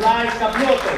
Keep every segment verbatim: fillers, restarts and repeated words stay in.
אולי קבלו אותו.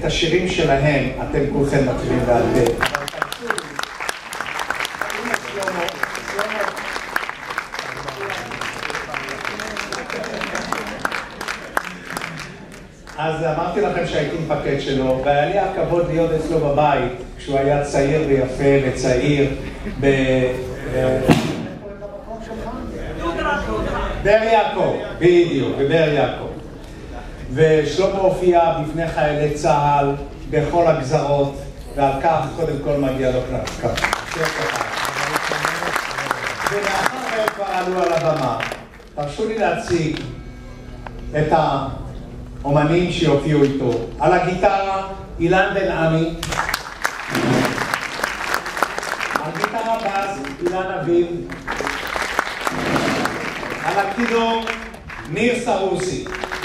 את השירים שלהם אתם כולכם מכירים בעל פה. אז אמרתי לכם שהייתי מפקד שלו, והיה לי הכבוד להיות אצלו בבית כשהוא היה צעיר ויפה וצעיר ב... באר יעקב, בדיוק, בבאר יעקב. ושלמה הופיע בפני חיילי צה"ל בכל הגזרות, ועל כך קודם כל מגיע לו קרב. ולאחר הם כבר עלו על הבמה. תרשו לי להציג את האומנים שיופיעו איתו. על הגיטרה, אילן בן עמי. על גיטרה בס, אילן אביב. על הכינור, ניר סרוסי.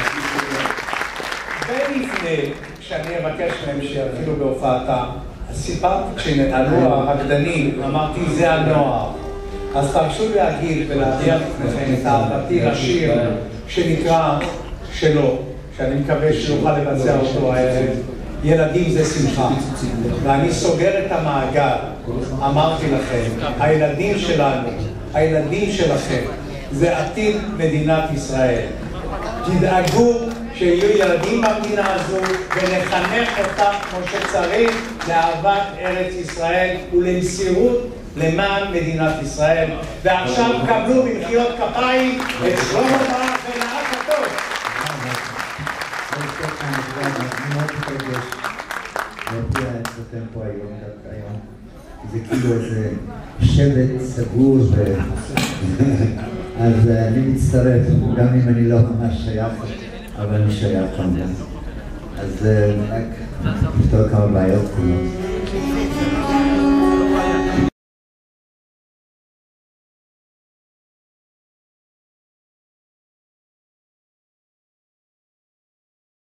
ולפני שאני אבקש מהם שיתחילו בהופעתם, סיפרתי כשנעלו הרקדנים, אמרתי זה הנוער. אז תרשו להגיד ולהביע בפניכם את אהבתי לשיר שנקרא שלו, שאני מקווה שיוכל לבצע אותו הערב. ילדים זה שמחה, ואני סוגר את המעגל. אמרתי לכם, הילדים שלנו, הילדים שלכם, זה עתיד מדינת ישראל. תדאגו שיהיו ילדים במדינה הזו ונחנך אותם כמו שצריך לאהבת ארץ ישראל ולמסירות למען מדינת ישראל. ועכשיו קבלו במחיאות כפיים את שלמה ברוך ונהג הטוב. אני מאוד מתרגש להופיע אצלכם פה היום, היום. זה כאילו איזה שבט סגור, אז אני מצטרף, גם אם אני לא ממש שייך, אבל אני שייך כמובן. אז רק נפתור כמה בעיות כולו.